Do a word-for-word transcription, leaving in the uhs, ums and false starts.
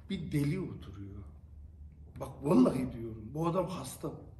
bir deli oturuyor. Bak vallahi diyorum bu adam hasta.